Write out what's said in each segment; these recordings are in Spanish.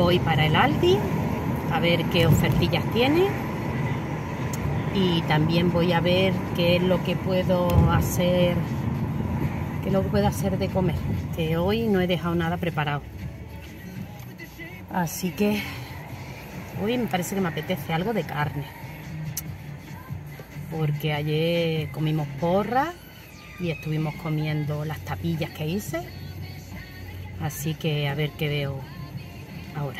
hoy para el Aldi a ver qué ofertillas tiene, y también voy a ver qué es lo que puedo hacer, de comer, que hoy no he dejado nada preparado. Así que hoy me parece que me apetece algo de carne, porque ayer comimos porras y estuvimos comiendo las tapillas que hice. Así que a ver qué veo ahora.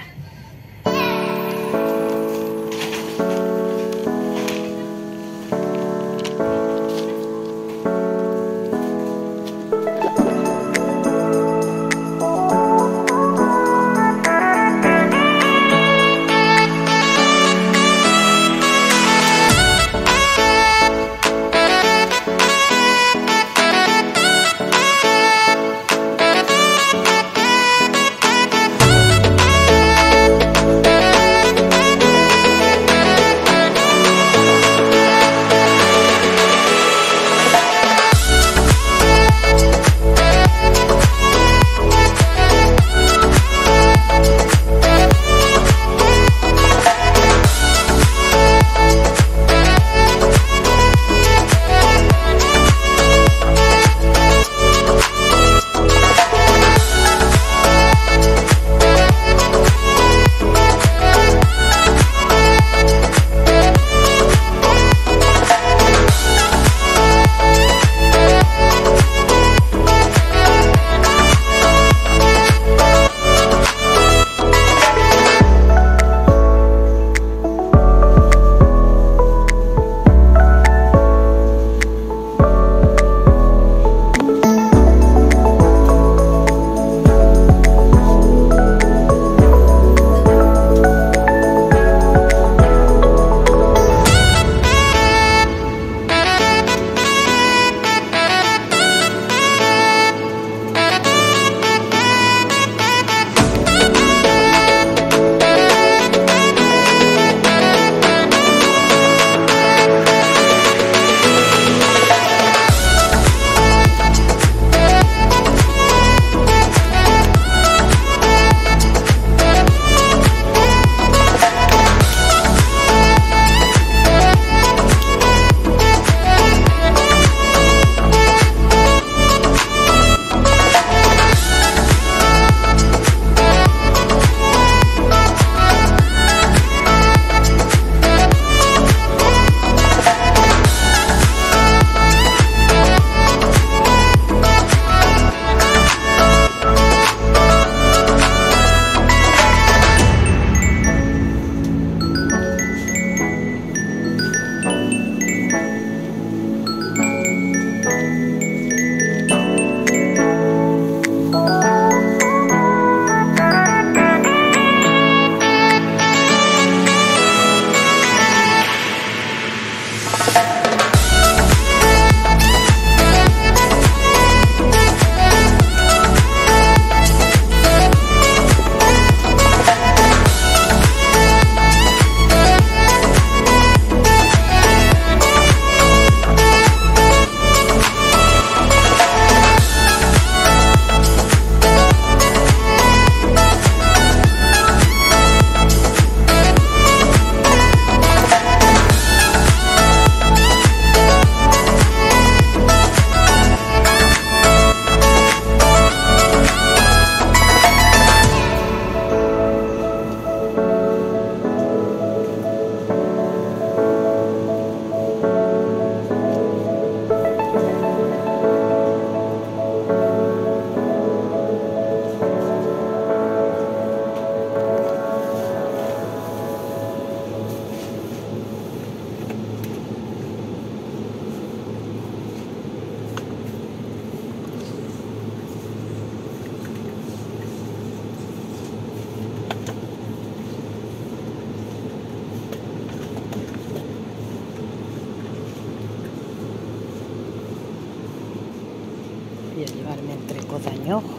Voy a llevarme entrecot de añojo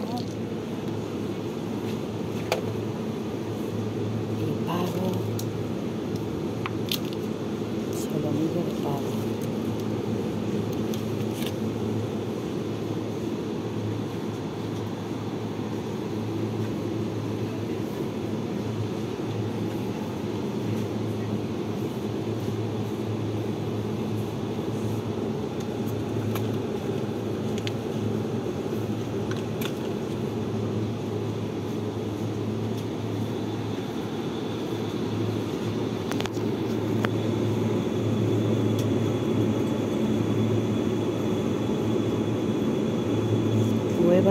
y pavo, solomillo de pavo.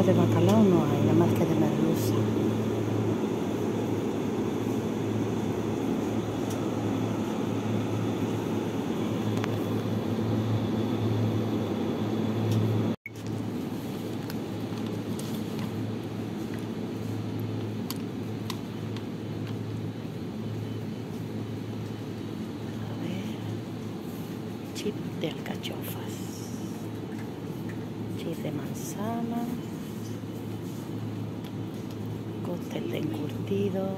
de bacalao no hay, nada más que de merluza. Chip de alcachofas, chip de manzana, cóctel de encurtido,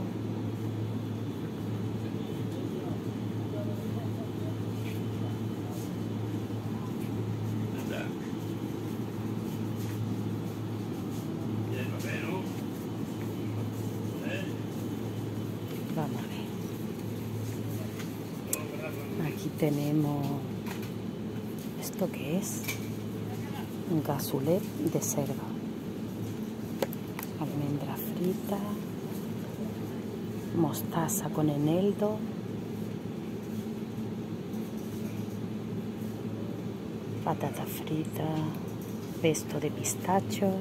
vamos a ver, aquí tenemos, ¿esto qué es? Un cassoulet de cerdo, almendra frita, mostaza con eneldo, patata frita, pesto de pistacho,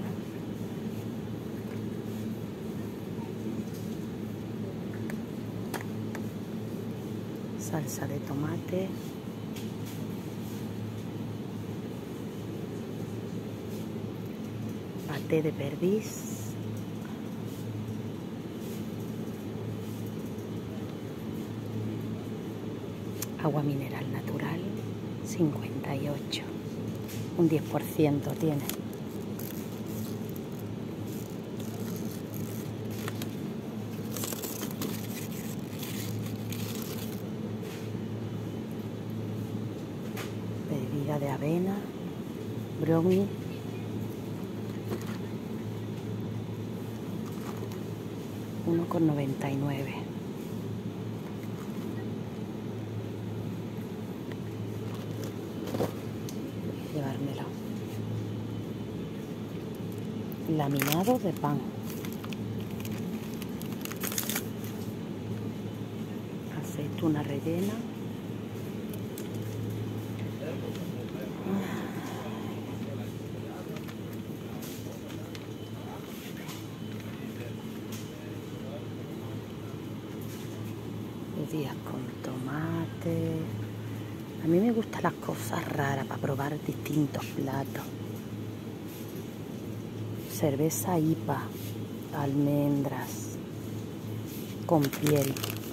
salsa de tomate, paté de perdiz, agua mineral natural, 58, un 10% tiene. Bebida de avena, brownie, $1,99. Llevármelo. Laminado de pan. Aceituna rellena. Judías con tomate. A mí me gustan las cosas raras para probar distintos platos. Cerveza IPA, almendras, con piel.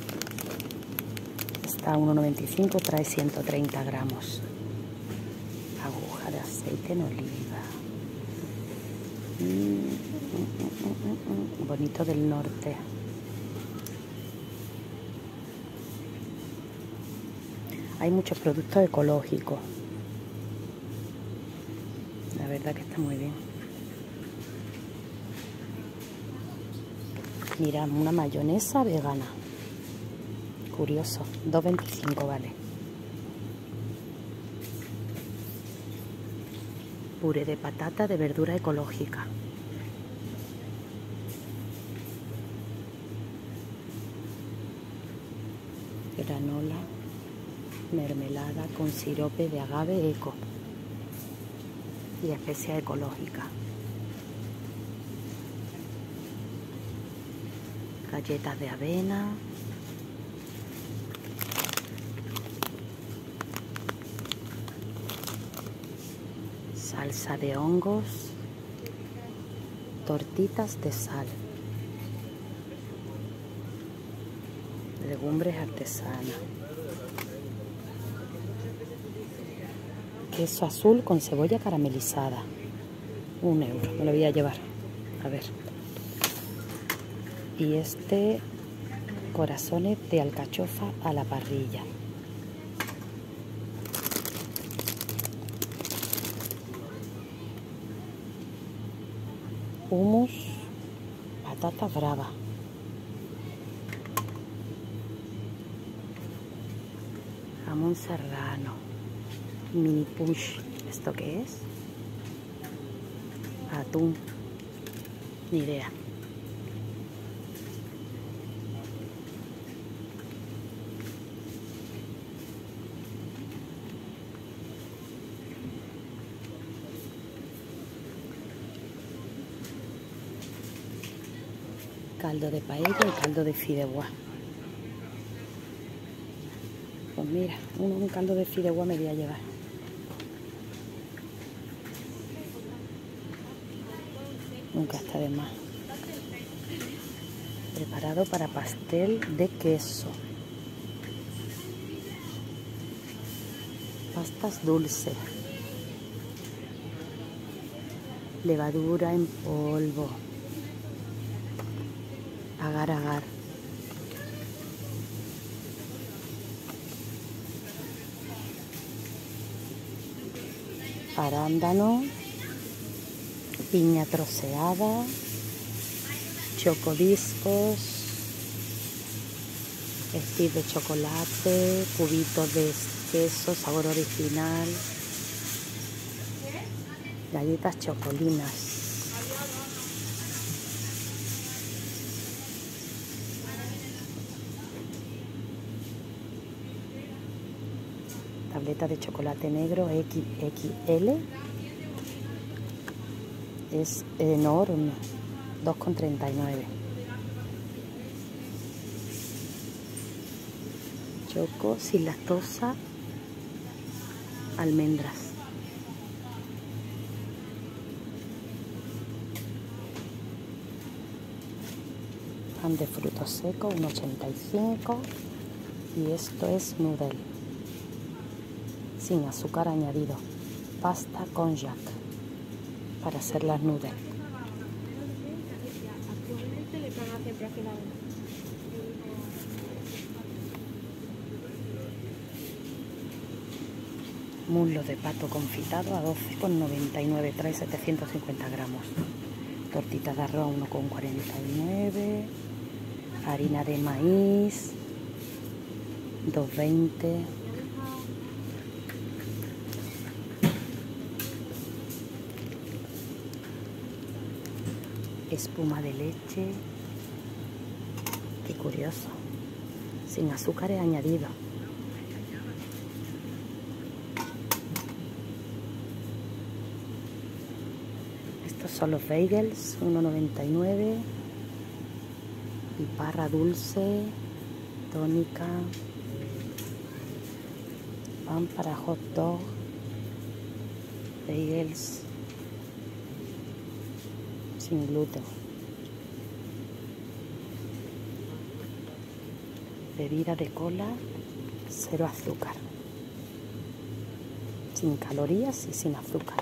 Está a $1,95, trae 130 gramos. Aguja de aceite en oliva. Bonito del norte. Hay muchos productos ecológicos. La verdad que está muy bien. Mira, una mayonesa vegana. Curioso, $2,25 vale. Puré de patata de verdura ecológica. Granola, mermelada con sirope de agave eco y especia ecológica. Galletas de avena. Salsa de hongos. Tortitas de sal. Legumbres artesanas. Queso azul con cebolla caramelizada. €1. Me lo voy a llevar. A ver. Y este, corazones de alcachofa a la parrilla. Hummus, patata brava. Jamón serrano. Mini push. ¿Esto qué es? Atún. Ni idea. caldo de paella y caldo de fideuá. Pues mira, un caldo de fideuá me voy a llevar. Nunca está de más. Preparado para pastel de queso. Pastas dulces. Levadura en polvo. Agar agar. Arándano. Piña troceada. Chocodiscos. Stick de chocolate. Cubitos de queso, sabor original. Galletas chocolinas. Tableta de chocolate negro XXL. Es enorme. 2,39. Choco sin lactosa. Almendras. Pan de frutos secos, 1,85. Y esto es noodle. Sin azúcar añadido. Pasta konjac. Para hacer las noodles. Muslo de pato confitado a 12,99. Trae 750 gramos. Tortita de arroz 1,49. Harina de maíz 2,20. Espuma de leche. Qué curioso. Sin azúcares añadidos. Estos son los bagels, 1,99. Piparra dulce, tónica. Pan para hot dog. Bagels sin gluten. Bebida de cola, 0 azúcar. Sin calorías y sin azúcar.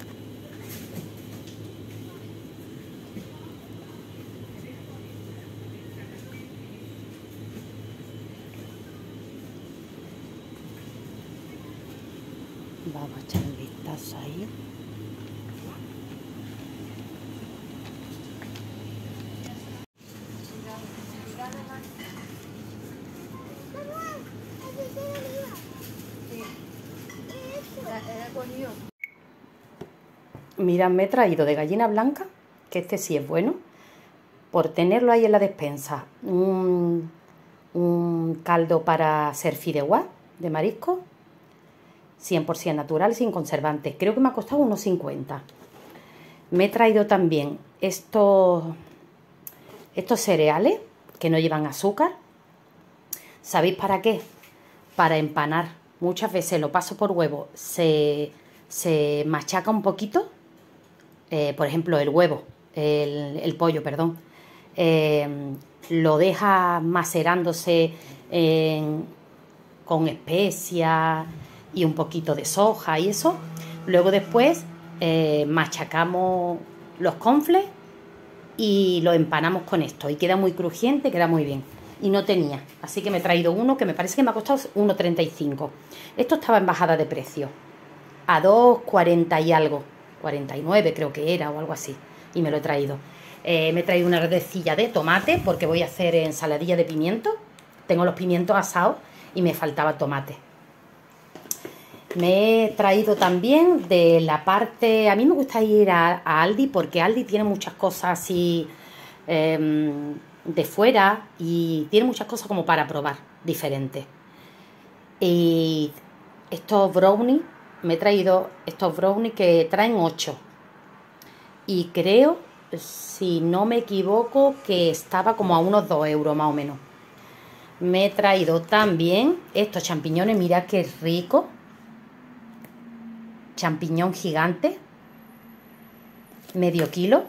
Vamos a echar un vistazo ahí. Mirad, me he traído de gallina blanca, que este sí es bueno, por tenerlo ahí en la despensa, un caldo para hacer fideuá de marisco, 100% natural, sin conservantes. Creo que me ha costado unos 50. Me he traído también estos cereales que no llevan azúcar. ¿Sabéis para qué? Para empanar. Muchas veces lo paso por huevo, se machaca un poquito. Por ejemplo, el huevo, el pollo, perdón. Lo deja macerándose con especias y un poquito de soja y eso. Luego después machacamos los cornflakes y lo empanamos con esto. Y queda muy crujiente, queda muy bien. Y no tenía, así que me he traído uno que me parece que me ha costado 1,35. Esto estaba en bajada de precio. A 2,40 y algo. 49 creo que era o algo así. Y me lo he traído. Me he traído una redecilla de tomate porque voy a hacer ensaladilla de pimiento. Tengo los pimientos asados y me faltaba tomate. Me he traído también de la parte... A mí me gusta ir a Aldi porque Aldi tiene muchas cosas así de fuera y tiene muchas cosas como para probar, diferentes. Y estos brownies, me he traído estos brownies que traen 8. Y creo si no me equivoco, que estaba como a unos 2 euros más o menos. Me he traído también estos champiñones, mirad qué rico. Champiñón gigante, medio kilo,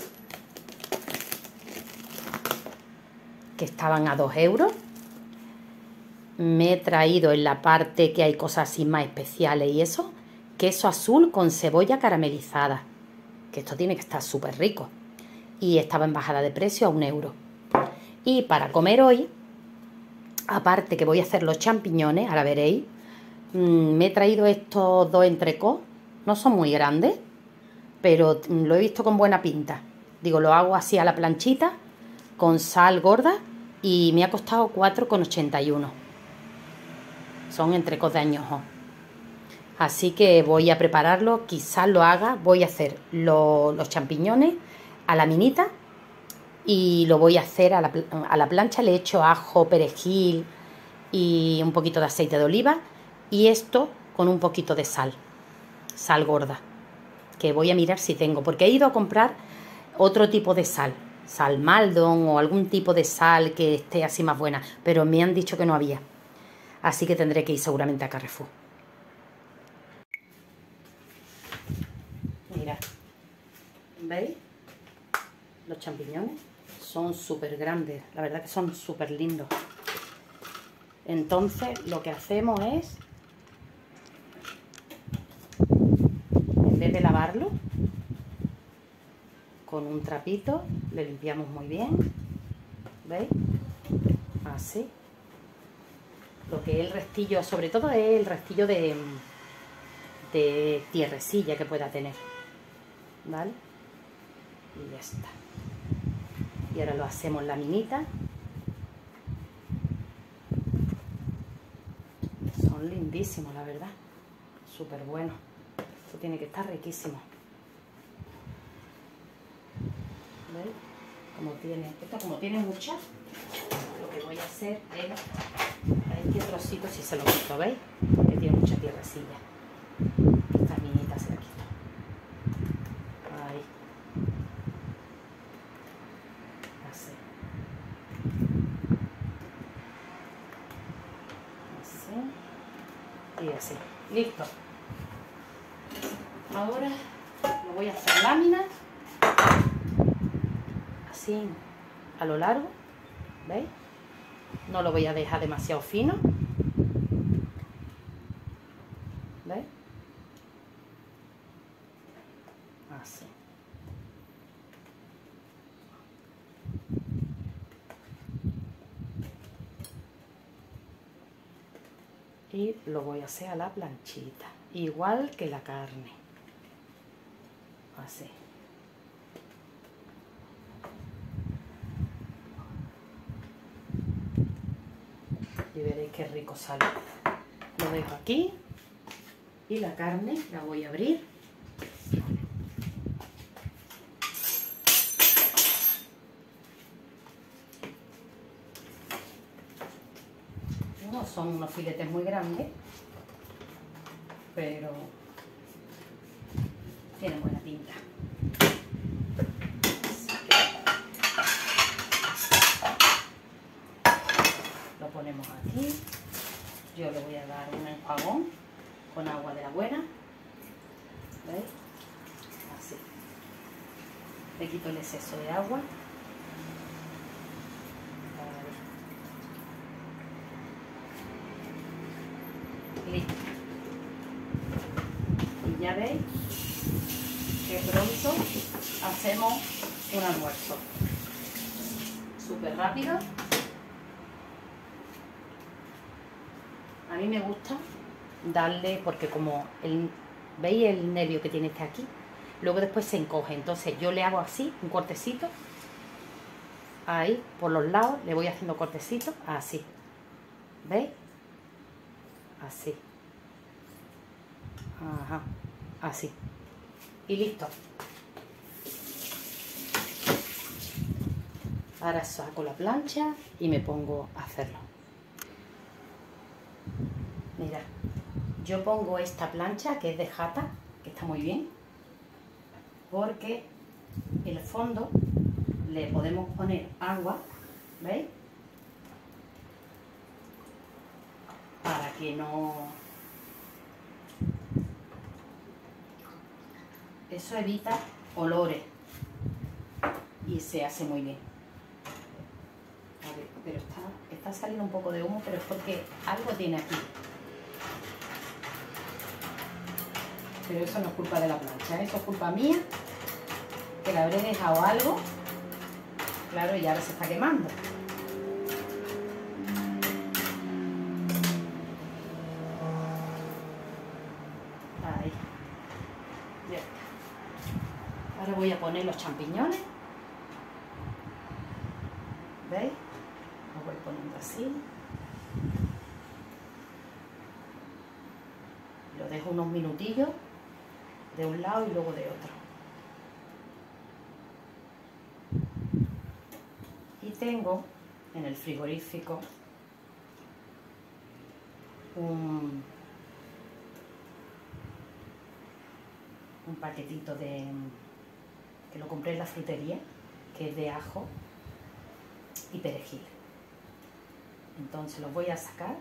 que estaban a 2 euros. Me he traído en la parte que hay cosas así más especiales y eso, queso azul con cebolla caramelizada, que esto tiene que estar súper rico. Y estaba en bajada de precio a 1 euro. Y para comer hoy, aparte que voy a hacer los champiñones, ahora veréis, me he traído estos 2 entrecôts. No son muy grandes, pero lo he visto con buena pinta. Digo, lo hago así a la planchita, con sal gorda, y me ha costado 4,81. Son entrecôts de añojo. Así que voy a prepararlo, quizás lo haga. Voy a hacer los champiñones a la minita y lo voy a hacer a la plancha. Le echo ajo, perejil y un poquito de aceite de oliva, y esto con un poquito de sal gorda, que voy a mirar si tengo, porque he ido a comprar otro tipo de sal Maldon o algún tipo de sal que esté así más buena, pero me han dicho que no había, así que tendré que ir seguramente a Carrefour. Mirad, ¿veis? Los champiñones son súper grandes, la verdad que son súper lindos. Entonces lo que hacemos es, en vez de lavarlo, con un trapito le limpiamos muy bien, ¿veis? Así. Lo que es el restillo, sobre todo es el restillo de tierrecilla que pueda tener, ¿vale? Y ya está. Y ahora lo hacemos laminita. Son lindísimos, la verdad. Súper bueno. Esto tiene que estar riquísimo. ¿Veis? Como tiene mucha, lo que voy a hacer es, este trocito si se lo quito, ¿veis? Que tiene mucha tierrecilla. Esta minita se la quito. Ahí. Así. Así. Y así. Listo. Ahora lo voy a hacer láminas. Así a lo largo, ¿veis? No lo voy a dejar demasiado fino, ¿veis? Así. Y lo voy a hacer a la planchita, igual que la carne. Así. Y veréis qué rico sale. Lo dejo aquí y la carne la voy a abrir. No son unos filetes muy grandes, pero tienen buena pinta. Lo ponemos aquí. Yo le voy a dar un enjuagón con agua de la buena. ¿Veis? Así. Le quito el exceso de agua. Listo. Y ya veis que pronto hacemos un almuerzo. Súper rápido. A mí me gusta darle, porque como veis el nervio que tiene este aquí, luego después se encoge, entonces yo le hago así, un cortecito, ahí, por los lados, le voy haciendo cortecitos, así, ¿veis? Así. Ajá, así. Y listo. Ahora saco la plancha y me pongo a hacerlo. Mira, yo pongo esta plancha que es de jata, que está muy bien, porque el fondo le podemos poner agua, ¿veis? Para que no... Eso evita olores y se hace muy bien. A ver, pero está saliendo un poco de humo, pero es porque algo tiene aquí. Pero eso no es culpa de la plancha, eso es culpa mía, que le habré dejado algo. Claro, y ahora se está quemando. Ahí. Ya está. Ahora voy a poner los champiñones. ¿Veis? Los voy poniendo así. Lo dejo unos minutillos de un lado y luego de otro. Y tengo en el frigorífico un paquetito que lo compré en la frutería, que es de ajo y perejil. Entonces los voy a sacar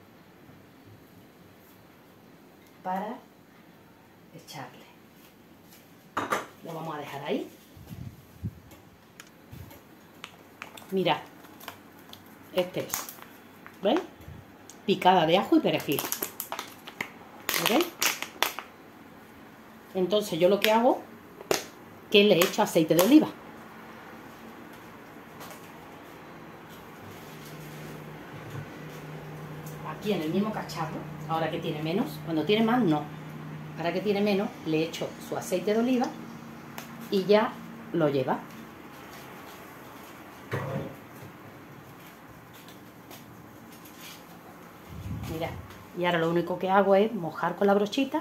para echarle. Lo vamos a dejar ahí. Mirad, este es, ¿veis? Picada de ajo y perejil. ¿Veis? Entonces yo lo que hago es que le echo aceite de oliva. Aquí en el mismo cacharro, ahora que tiene menos, cuando tiene más no. Ahora que tiene menos, le echo su aceite de oliva y ya lo lleva. Mira, y ahora lo único que hago es mojar con la brochita,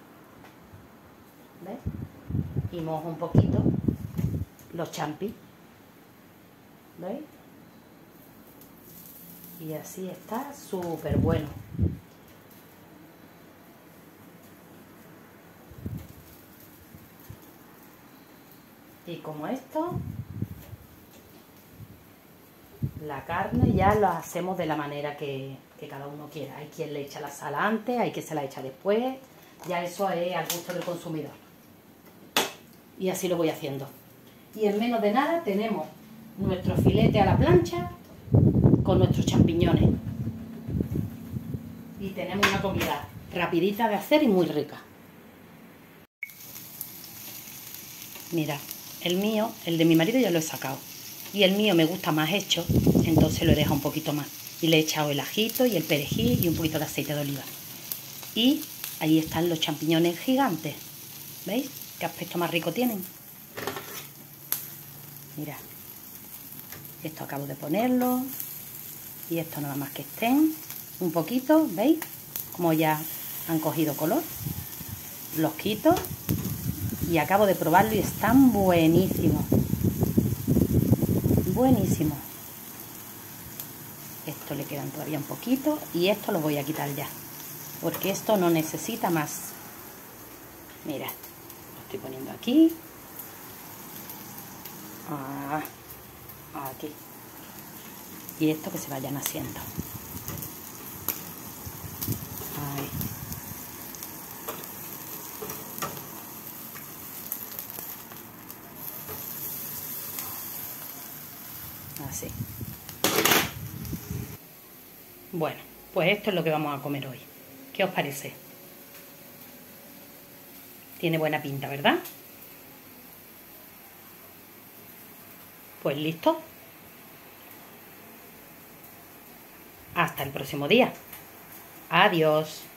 ¿ves? Y mojo un poquito los champis, ¿veis? Y así está súper bueno. Y como esto, la carne ya la hacemos de la manera que cada uno quiera. Hay quien le echa la sal antes, hay quien se la echa después. Ya eso es al gusto del consumidor. Y así lo voy haciendo. Y en menos de nada tenemos nuestro filete a la plancha con nuestros champiñones. Y tenemos una comida rapidita de hacer y muy rica. Mira, el mío, el de mi marido ya lo he sacado. Y el mío me gusta más hecho, entonces lo he dejado un poquito más. Y le he echado el ajito y el perejil y un poquito de aceite de oliva. Y ahí están los champiñones gigantes. ¿Veis? ¿Qué aspecto más rico tienen? Mira, esto acabo de ponerlo. Y esto nada más que estén un poquito, ¿veis? Como ya han cogido color. Los quito y acabo de probarlo y están buenísimos. Buenísimo. Esto le quedan todavía un poquito y esto lo voy a quitar ya, porque esto no necesita más. Mira, lo estoy poniendo aquí. Aquí. Y esto que se vayan haciendo. Ahí. Así. Bueno, pues esto es lo que vamos a comer hoy. ¿Qué os parece? Tiene buena pinta, ¿verdad? Pues listo. Hasta el próximo día. Adiós.